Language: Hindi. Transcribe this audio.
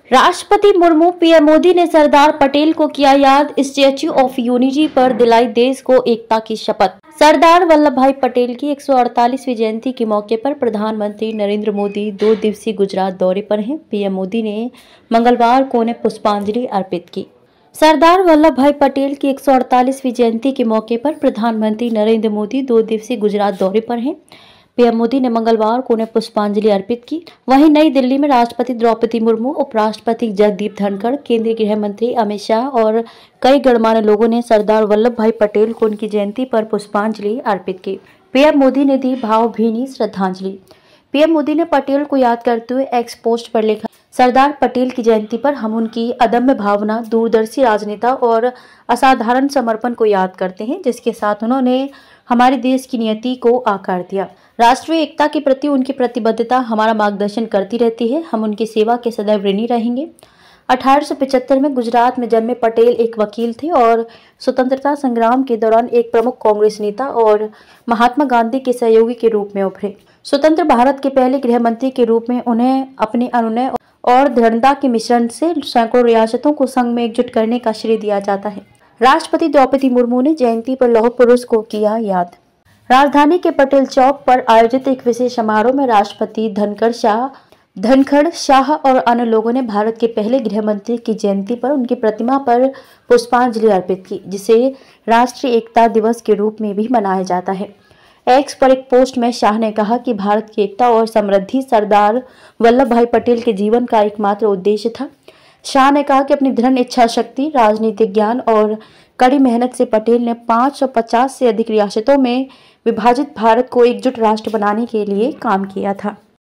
राष्ट्रपति मुर्मू पीएम मोदी ने सरदार पटेल को किया याद, स्टैच्यू ऑफ यूनिटी पर दिलाई देश को एकता की शपथ। सरदार वल्लभ भाई पटेल की 148वीं जयंती के मौके पर प्रधानमंत्री नरेंद्र मोदी 2 दिवसीय गुजरात दौरे पर हैं। पीएम मोदी ने मंगलवार को उन्हें पुष्पांजलि अर्पित की। सरदार वल्लभ भाई पटेल की 148वीं जयंती के मौके पर प्रधानमंत्री नरेंद्र मोदी 2 दिवसीय गुजरात दौरे पर हैं। पीएम मोदी ने मंगलवार को उन्हें पुष्पांजलि अर्पित की। वहीं नई दिल्ली में राष्ट्रपति द्रौपदी मुर्मू, उपराष्ट्रपति जगदीप धनखड़, केंद्रीय गृह मंत्री अमित शाह और कई गणमान्य लोगों ने सरदार वल्लभ भाई पटेल को उनकी जयंती पर पुष्पांजलि अर्पित की। पीएम मोदी ने दी भावभीनी श्रद्धांजलि। पीएम मोदी ने पटेल को याद करते हुए एक्स पोस्ट पर लिखा, सरदार पटेल की जयंती पर हम उनकी अदम्य भावना, दूरदर्शी राजनेता और असाधारण समर्पण को याद करते हैं, जिसके साथ उन्होंने हमारे देश की नियति को आकार दिया। राष्ट्रीय एकता के प्रति उनकी प्रतिबद्धता हमारा मार्गदर्शन करती रहती है। हम उनकी सेवा के सदैव ऋणी रहेंगे। 1875 में गुजरात में जन्मे पटेल एक वकील थे और स्वतंत्रता संग्राम के दौरान एक प्रमुख कांग्रेस नेता और महात्मा गांधी के सहयोगी के रूप में उभरे। स्वतंत्र भारत के पहले गृह मंत्री के रूप में उन्हें अपने अनुनय और दृढ़ता के मिश्रण से सैकड़ों रियासतों को संघ में एकजुट करने का श्रेय दिया जाता है। राष्ट्रपति द्रौपदी मुर्मू ने जयंती पर लौह पुरुष को किया याद। राजधानी के पटेल चौक पर आयोजित एक विशेष समारोह में राष्ट्रपति धनखड़, शाह और अन्य लोगों ने भारत के पहले गृह मंत्री की जयंती पर उनकी प्रतिमा पर पुष्पांजलि अर्पित की, जिसे राष्ट्रीय एकता दिवस के रूप में भी मनाया जाता है। एक्स पर एक पोस्ट में शाह ने कहा कि भारत की एकता और समृद्धि सरदार वल्लभ भाई पटेल के जीवन का एकमात्र उद्देश्य था। शाह ने कहा कि अपनी दृढ़ इच्छा शक्ति, राजनीतिक ज्ञान और कड़ी मेहनत से पटेल ने 550 से अधिक रियासतों में विभाजित भारत को एकजुट राष्ट्र बनाने के लिए काम किया था।